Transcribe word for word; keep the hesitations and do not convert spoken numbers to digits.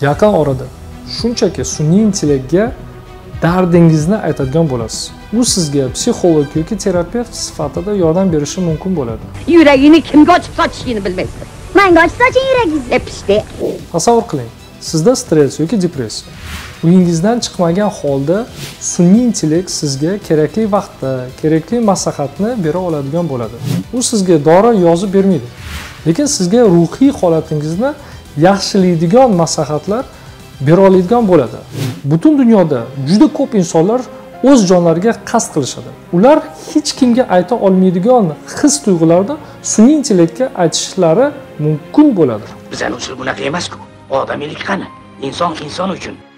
Yaqin orada shunchaki sun'iy intellektga dardingizni aytadigan bo'lasiz. U sizga psixolog yoki terapevt sifatida yordam berishi mumkin bo'ladi. Yuragini kimga ochib sotishini bilmaysiz. Menga ochib soching yuragingizni pishdi. Tasavvur qiling, sizda stress yoki depressiya. Uyingizdan chiqmagan holda sun'iy intellekt sizga kerakli vaqtda, kerakli maslahatni bera oladigan bo'ladi. U sizga dori yozib bermaydi, lekin sizga ruhiy holatingizni yaxshilaydigan maslahatlar bera oladigan bo'ladi. Butun dunyoda juda ko'p insonlar o'z jonlariga qasd qilishadi. Ular hech kimga ayta olmaydigan his-tuyg'ularni sun'iy intellektga aytishlari mumkin bo'ladi. Bizning usul bunaqa emas-ku. Odamiylik qani? Inson inson uchun.